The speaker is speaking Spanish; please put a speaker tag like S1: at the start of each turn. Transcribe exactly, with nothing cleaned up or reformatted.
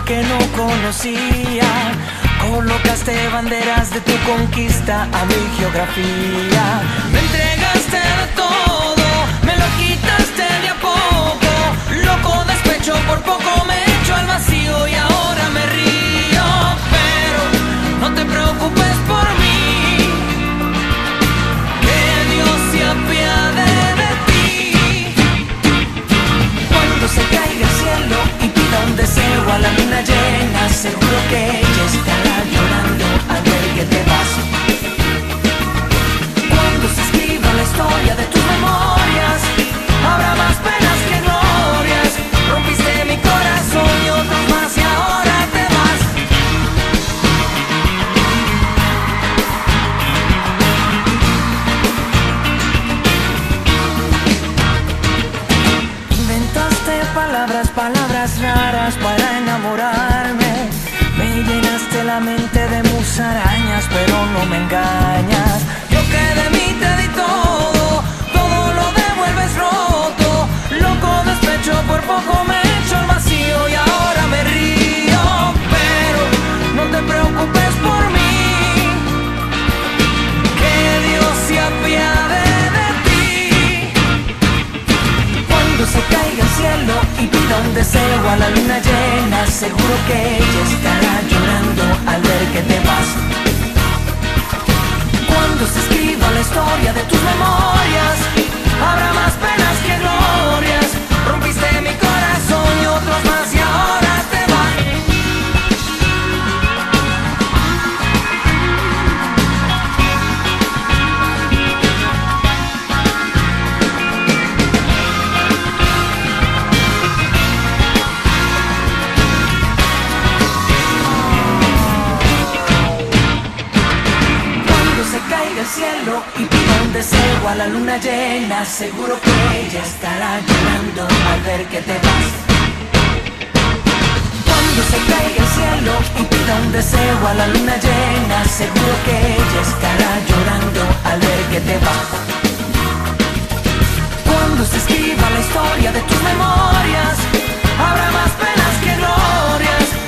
S1: que no conocía. Colocaste banderas de tu conquista a mi geografía. Me entregaste de todo, me lo quitaste de a poco. Loco despecho, por poco me echo al vacío y ahora me río. Pero no te preocupes por mí, que Dios se apiade de ti. Cuando se caiga el cielo y pida un deseo a la luna llena, seguro que ella estará llorando al ver que te vas. Cuando se escriba la historia de tus memorias, habrá más penas que glorias. Rompiste mi corazón y otros más y ahora te vas. Inventaste palabras, palabras raras para enamorarme. Me llenaste la mente de musarañas, pero no me engañas. Yo que de mí te di todo, todo lo devuelves roto. Loco despecho, por poco me echo al vacío y ahora me río. Pero no te preocupes por mí, que Dios se apiade de ti. Cuando se caiga el cielo y pida un deseo a la luna llena, seguro que ella estará llorando al ver que te vas. Cuando se escriba la historia de tus memorias, habrá más penas que glorias. Rompiste mi corazón y otros más y ahora te vas. El cielo y pida un deseo a la luna llena, seguro que ella estará llorando al ver que te vas. Cuando se caiga el cielo y pida un deseo a la luna llena, seguro que ella estará llorando al ver que te vas. Cuando se escriba la historia de tus memorias, habrá más penas que glorias.